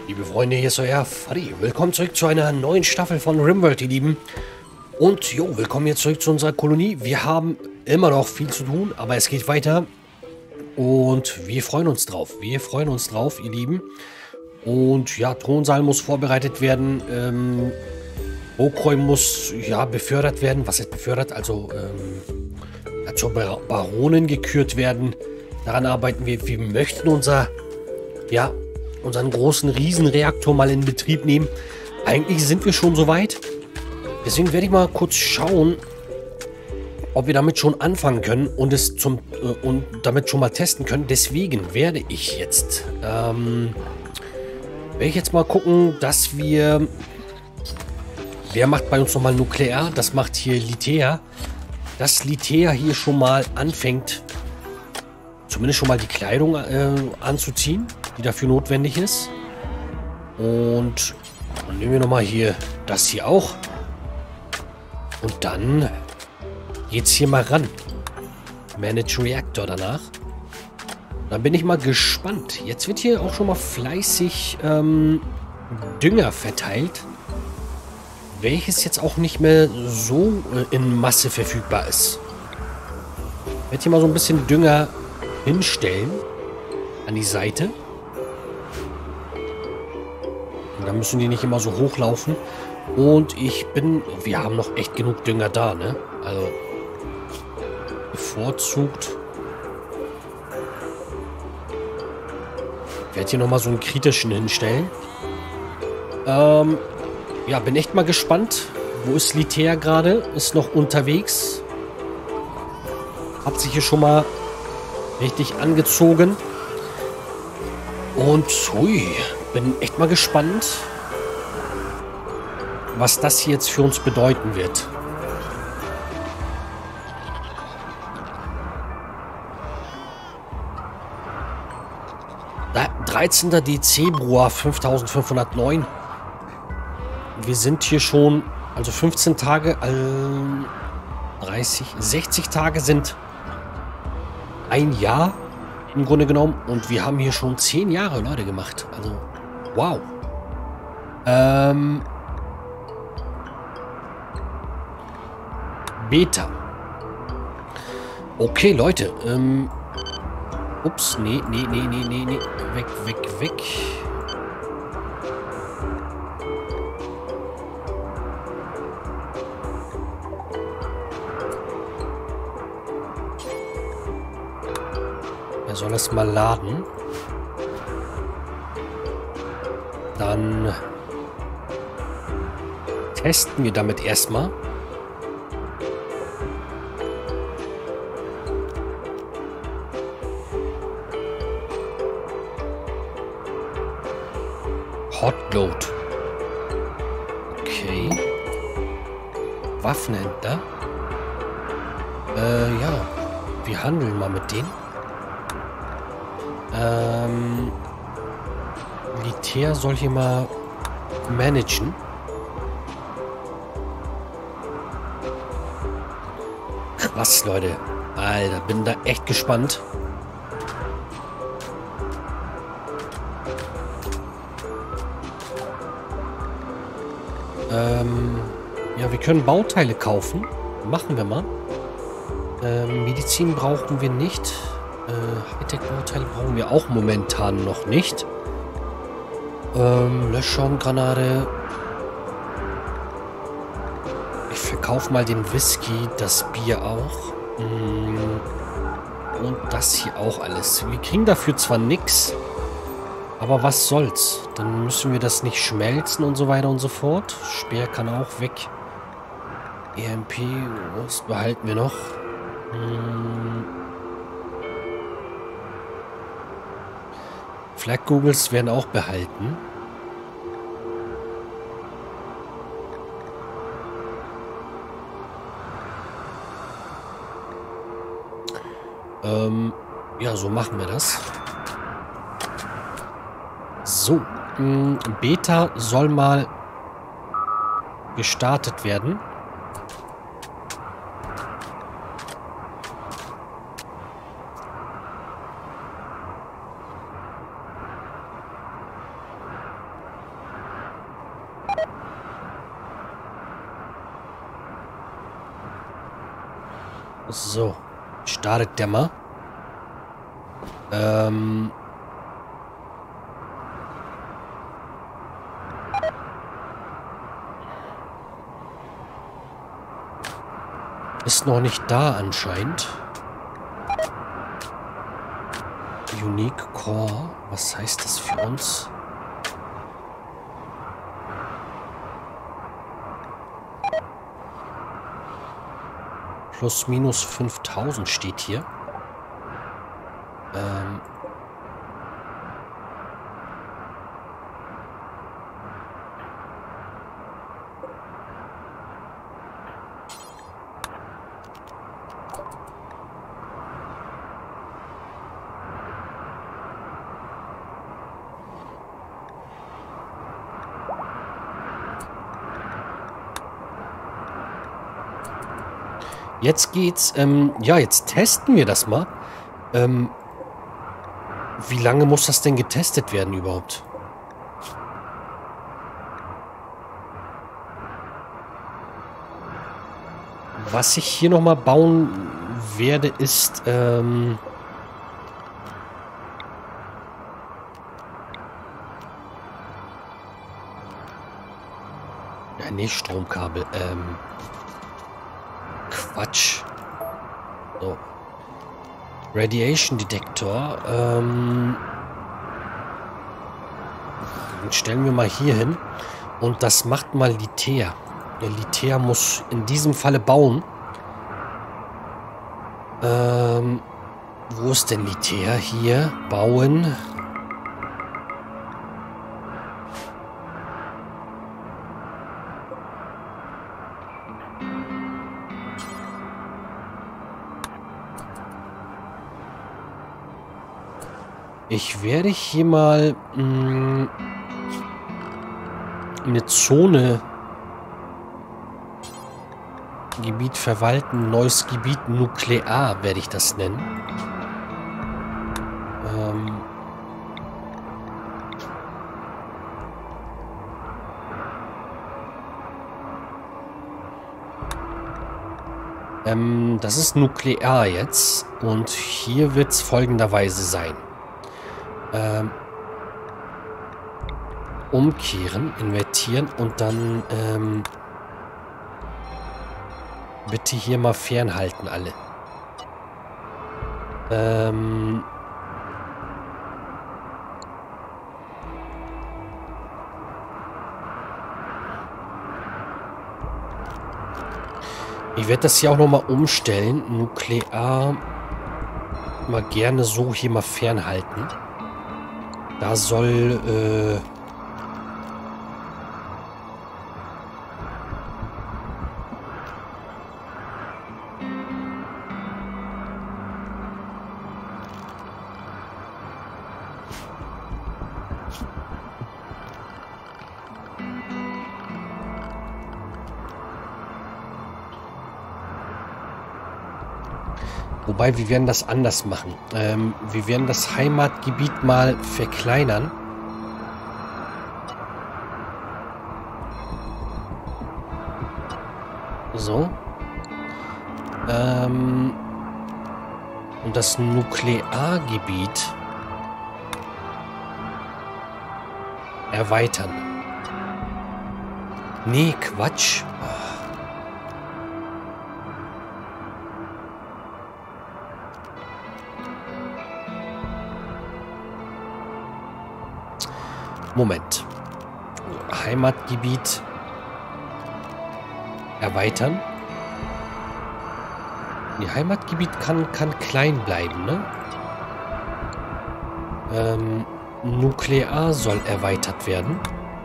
Liebe Freunde, hier ist euer Fadi. Willkommen zurück zu einer neuen Staffel von RimWorld, ihr Lieben. Und jo, willkommen jetzt zurück zu unserer Kolonie. Wir haben immer noch viel zu tun, aber es geht weiter. Und wir freuen uns drauf. Wir freuen uns drauf, ihr Lieben. Und ja, Thronsaal muss vorbereitet werden. Okroi muss ja befördert werden. Was heißt befördert? Also zur Baronin gekürt werden. Daran arbeiten wir. Wir möchten unseren großen Riesenreaktor mal in Betrieb nehmen. Eigentlich sind wir schon soweit. Deswegen werde ich mal kurz schauen, ob wir damit schon anfangen können und damit schon mal testen können. Deswegen werde ich jetzt mal gucken, dass wir... Wer macht bei uns nochmal Nuklear? Das macht hier Litea. Dass Litea hier schon mal anfängt, zumindest schon mal die Kleidung anzuziehen, die dafür notwendig ist. Und dann nehmen wir nochmal hier das hier auch. Und dann geht's hier mal ran. Manage Reactor danach. Dann bin ich mal gespannt. Jetzt wird hier auch schon mal fleißig Dünger verteilt. Welches jetzt auch nicht mehr so in Masse verfügbar ist. Ich werde hier mal so ein bisschen Dünger hinstellen an die Seite. Und dann müssen die nicht immer so hochlaufen. Und wir haben noch echt genug Dünger da, ne? Also bevorzugt. Ich werde hier nochmal so einen kritischen hinstellen. Ja, bin echt mal gespannt. Wo ist Litea gerade? Ist noch unterwegs. Hat sich hier schon mal richtig angezogen. Und hui, bin echt mal gespannt, was das hier jetzt für uns bedeuten wird. Da, 13. Dezember 5509. Wir sind hier schon, also 15 Tage, 60 Tage sind ein Jahr im Grunde genommen. Und wir haben hier schon 10 Jahre, Leute, gemacht. Also, wow. Beta. Okay, Leute. Ups, nee. Weg. Er soll es mal laden. Dann testen wir damit erstmal. Hotload. Okay. Waffenhändler. Ja. Wir handeln mal mit denen. Litea soll hier mal managen. Krass, Leute. Alter, bin da echt gespannt. Ja, wir können Bauteile kaufen. Machen wir mal. Medizin brauchen wir nicht. Hightech-Bauteile brauchen wir auch momentan noch nicht. Löschschirmgranate. Ich verkaufe mal den Whisky, das Bier auch. Und das hier auch alles. Wir kriegen dafür zwar nichts, aber was soll's? Dann müssen wir das nicht schmelzen und so weiter und so fort. Speer kann auch weg. EMP, das behalten wir noch. Flak-Googles werden auch behalten. Ja, so machen wir das. So, Beta soll mal gestartet werden. So. Startet der mal. Ist noch nicht da anscheinend. Unique Core. Was heißt das für uns? Plus minus 5000 steht hier. Jetzt geht's, ja, jetzt testen wir das mal. Wie lange muss das denn getestet werden überhaupt? Was ich hier nochmal bauen werde, ist, ja, nee, Stromkabel, Quatsch. So. Radiation Detektor. Den stellen wir mal hier hin. Und das macht mal Litea. Der Litea muss in diesem Falle bauen. Wo ist denn Litea? Hier. Bauen. Ich werde hier mal eine Zone Gebiet verwalten, neues Gebiet Nuklear werde ich das nennen. Das ist Nuklear jetzt und hier wird es folgenderweise sein. Umkehren, invertieren und dann bitte hier mal fernhalten alle. Ich werde das hier auch nochmal umstellen. Nuklear mal gerne so hier mal fernhalten. Da soll wobei, wir werden das anders machen. Wir werden das Heimatgebiet mal verkleinern. So. Und das Nukleargebiet erweitern. Nee, Quatsch. Moment. Heimatgebiet erweitern. Die Heimatgebiet kann klein bleiben, ne? Nuklear soll erweitert werden.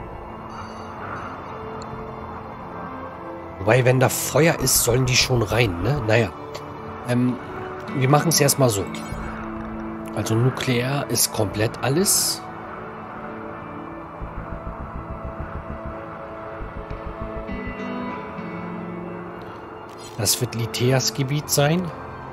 Wobei, wenn da Feuer ist, sollen die schon rein, ne? Naja. Wir machen es erstmal so. Also Nuklear ist komplett alles. Das wird Liteas Gebiet sein.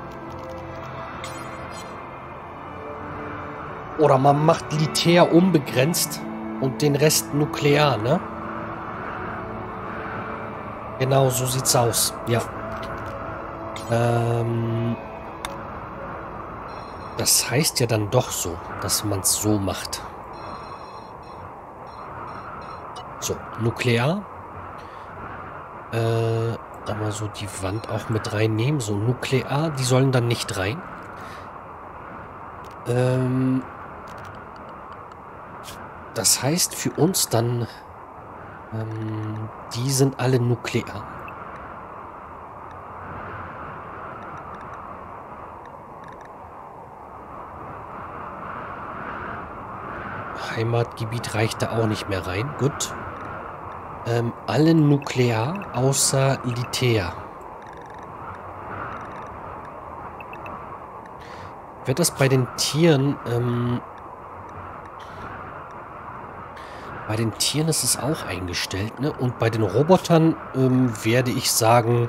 Oder man macht Litea unbegrenzt und den Rest nuklear, ne? Genau, so sieht's aus. Ja. Das heißt ja dann doch so, dass man es so macht. So, nuklear. Aber so die Wand auch mit reinnehmen. So, nuklear, die sollen dann nicht rein. Das heißt für uns dann, die sind alle nuklear. Heimatgebiet reicht da auch nicht mehr rein. Gut. Alle nuklear außer Litea. Wird das bei den Tieren, bei den Tieren ist es auch eingestellt, ne? Und bei den Robotern werde ich sagen,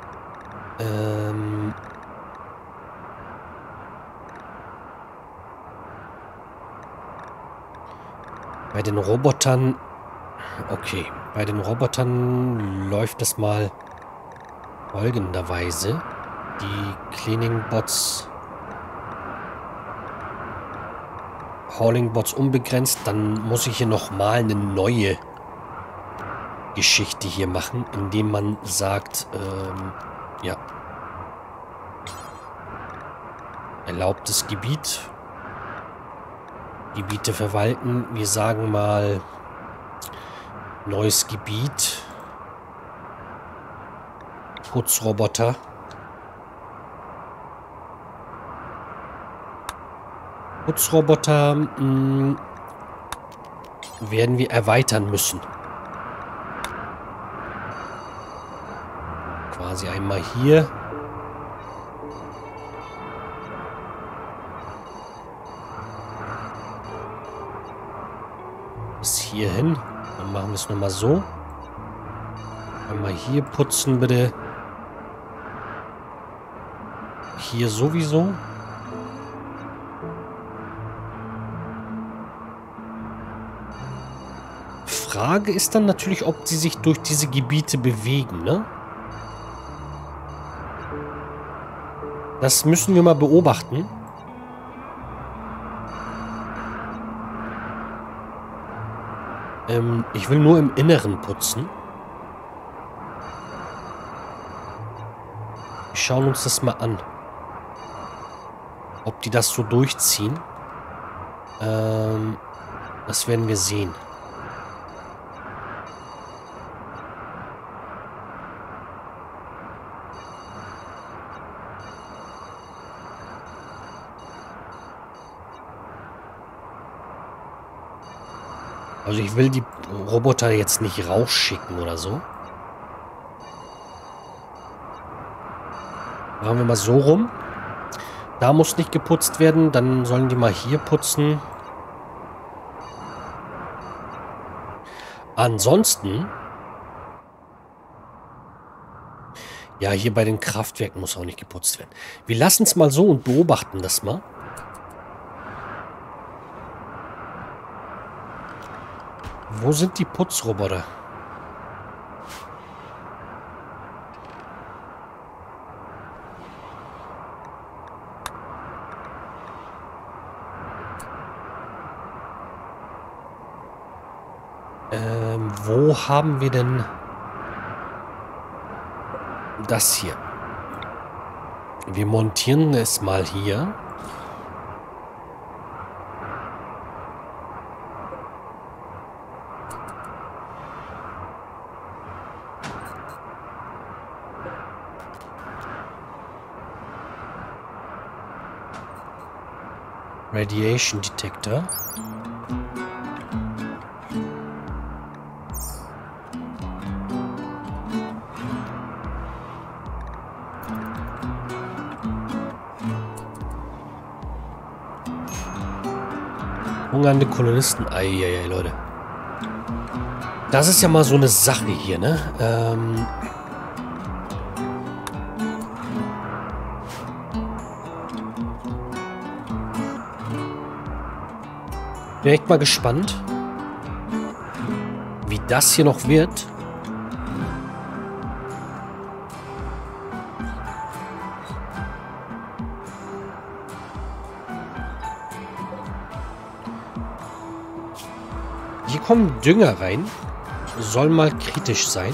bei den Robotern, okay, bei den Robotern läuft das mal folgenderweise. Die Cleaning Bots, Hauling Bots unbegrenzt, dann muss ich hier nochmal eine neue Geschichte hier machen, indem man sagt, ja, erlaubtes Gebiet, Gebiete verwalten, wir sagen mal neues Gebiet, Putzroboter. Putzroboter werden wir erweitern müssen. Quasi einmal hier. Bis hierhin. Dann machen wir es nochmal so. Einmal hier putzen, bitte. Hier sowieso. Frage ist dann natürlich, ob sie sich durch diese Gebiete bewegen, ne? Das müssen wir mal beobachten. Ich will nur im Inneren putzen. Wir schauen uns das mal an. Ob die das so durchziehen. Das werden wir sehen. Also ich will die Roboter jetzt nicht rausschicken oder so. Machen wir mal so rum. Da muss nicht geputzt werden. Dann sollen die mal hier putzen. Ansonsten... Ja, hier bei den Kraftwerken muss auch nicht geputzt werden. Wir lassen es mal so und beobachten das mal. Wo sind die Putzroboter? Wo haben wir denn das hier? Wir montieren es mal hier. Radiation Detector. Hungernde Kolonisten. Eieiei, Leute. Das ist ja mal so eine Sache hier, ne? Bin echt mal gespannt, wie das hier noch wird. Hier kommen Dünger rein. Soll mal kritisch sein.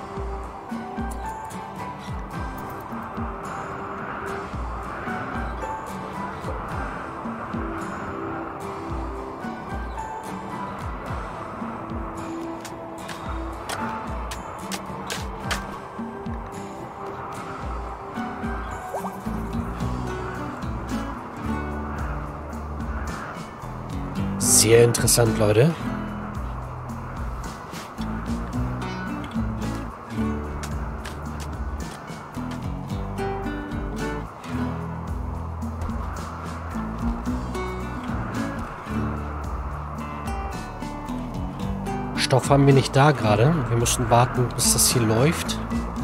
Sehr interessant, Leute. Stoff haben wir nicht da gerade. Wir müssen warten, bis das hier läuft.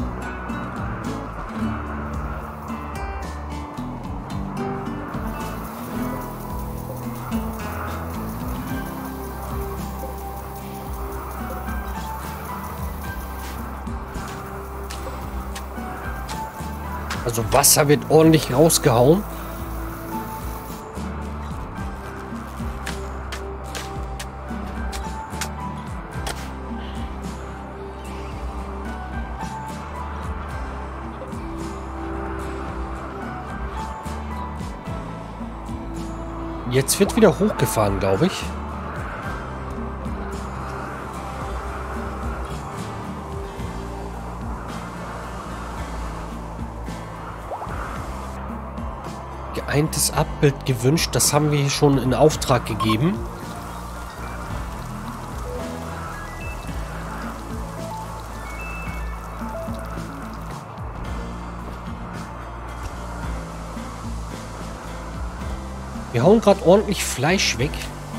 Also Wasser wird ordentlich rausgehauen. Jetzt wird wieder hochgefahren, glaube ich. Geeintes Abbild gewünscht. Das haben wir hier schon in Auftrag gegeben. Wir hauen gerade ordentlich Fleisch weg.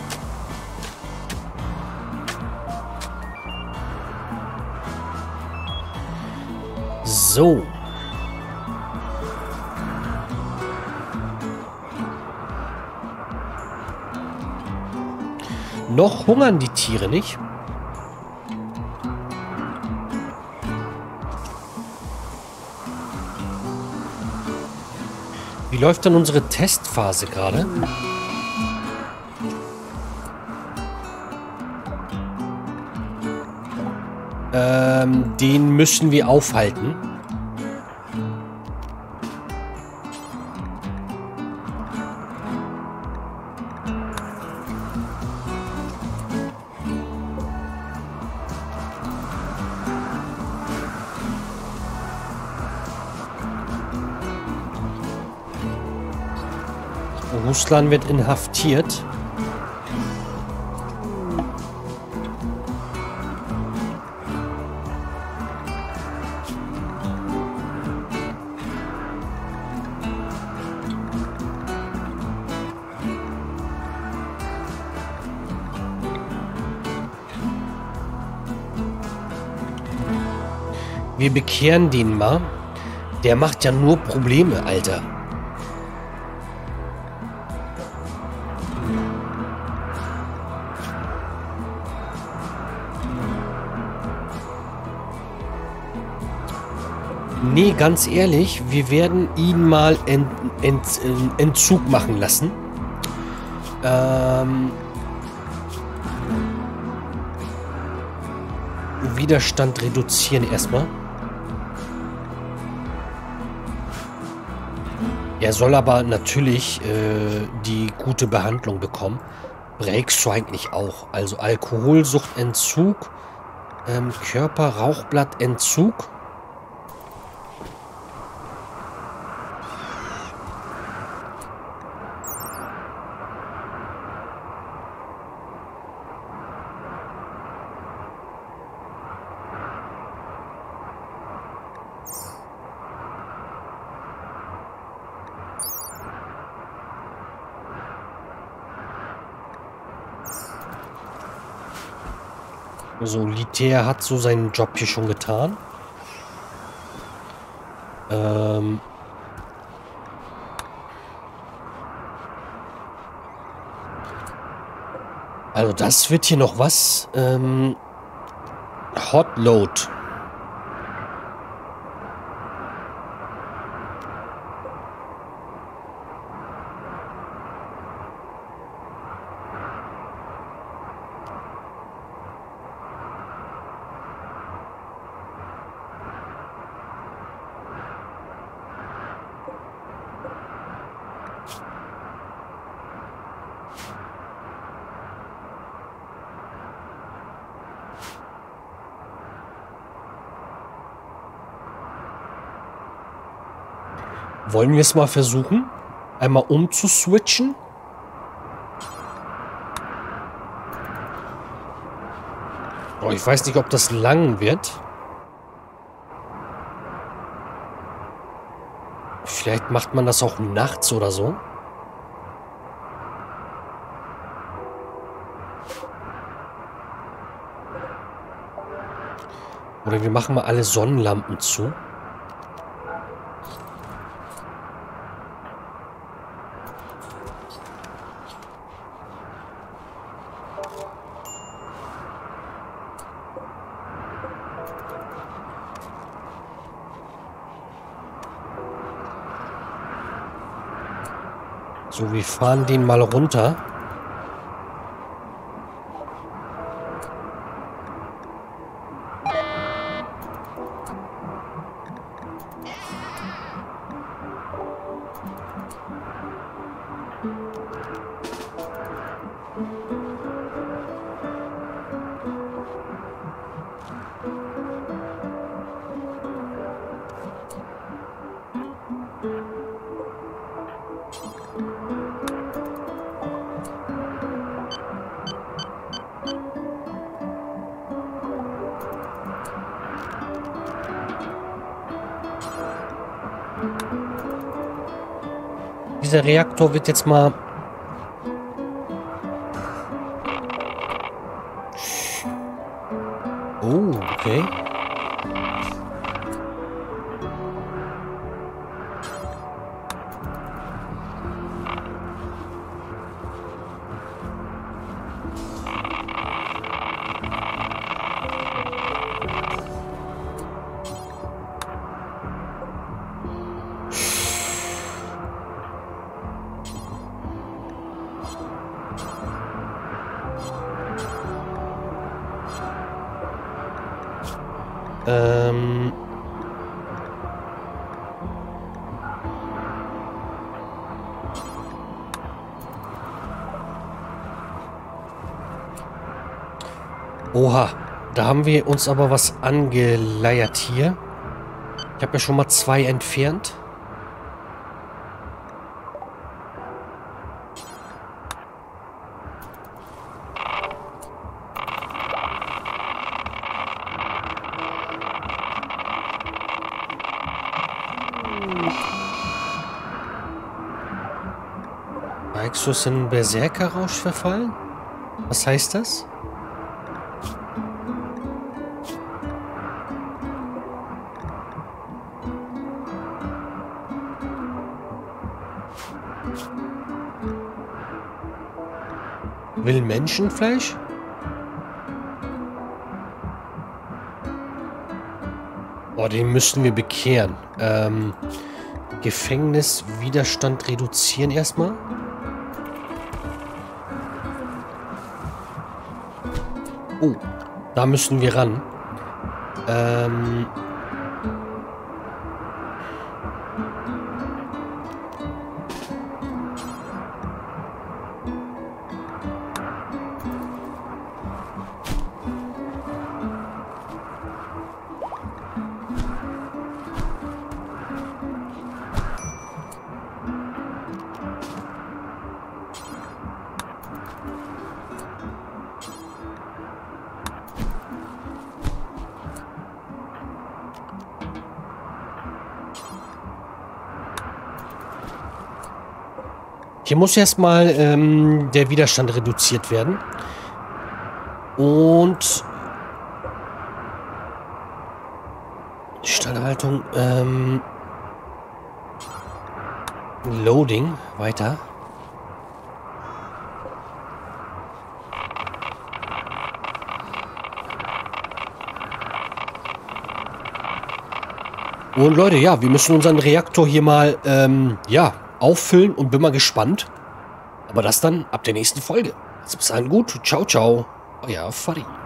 So. Noch hungern die Tiere nicht. Wie läuft denn unsere Testphase gerade? Den müssen wir aufhalten. Russland wird inhaftiert. Wir bekehren den mal. Der macht ja nur Probleme, Alter. Nee, ganz ehrlich, wir werden ihn mal Entzug machen lassen. Widerstand reduzieren erstmal. Er soll aber natürlich die gute Behandlung bekommen. Breakst du eigentlich auch. Also Alkoholsuchtentzug, Körperrauchblattentzug. So, Litaer hat so seinen Job hier schon getan. Also das wird hier noch was. Hotload. Wollen wir es mal versuchen? Einmal umzuswitchen? Oh, ich weiß nicht, ob das lang wird. Vielleicht macht man das auch nachts oder so. Oder wir machen mal alle Sonnenlampen zu. So, wir fahren den mal runter. Dieser Reaktor wird jetzt mal... Oh, okay. Oha, da haben wir uns aber was angeleiert hier. Ich habe ja schon mal 2 entfernt. Exos in Berserker-Rausch verfallen? Was heißt das? Will Menschenfleisch? Oh, den müssen wir bekehren. Gefängniswiderstand reduzieren erstmal. Oh, da müssen wir ran. Hier muss erstmal der Widerstand reduziert werden. Und die Stallhaltung, Loading, weiter. Und Leute, ja, wir müssen unseren Reaktor hier mal, ja, auffüllen und bin mal gespannt. Aber das dann ab der nächsten Folge. Also bis dahin gut. Ciao, ciao. Euer Fadi.